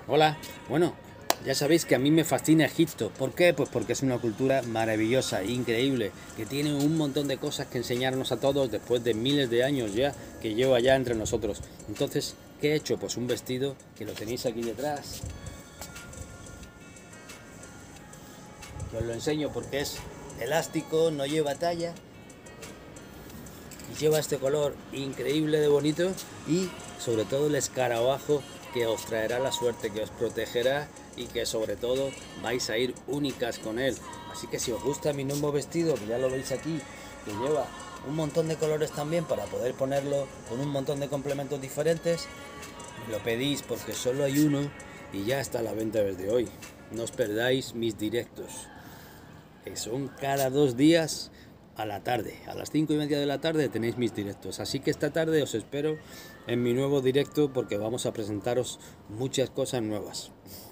Hola, bueno, ya sabéis que a mí me fascina Egipto. ¿Por qué? Pues porque es una cultura maravillosa, increíble, que tiene un montón de cosas que enseñarnos a todos después de miles de años ya que lleva ya entre nosotros. Entonces, ¿qué he hecho? Pues un vestido que lo tenéis aquí detrás, que os lo enseño porque es elástico, no lleva talla y lleva este color increíble de bonito y sobre todo el escarabajo que os traerá la suerte, que os protegerá y que sobre todo vais a ir únicas con él. Así que si os gusta mi nuevo vestido, que ya lo veis aquí, que lleva un montón de colores también para poder ponerlo con un montón de complementos diferentes, me lo pedís porque solo hay uno y ya está a la venta desde hoy. No os perdáis mis directos, que son cada 2 días a la tarde. A las 5:30 de la tarde tenéis mis directos. Así que esta tarde os espero en mi nuevo directo porque vamos a presentaros muchas cosas nuevas.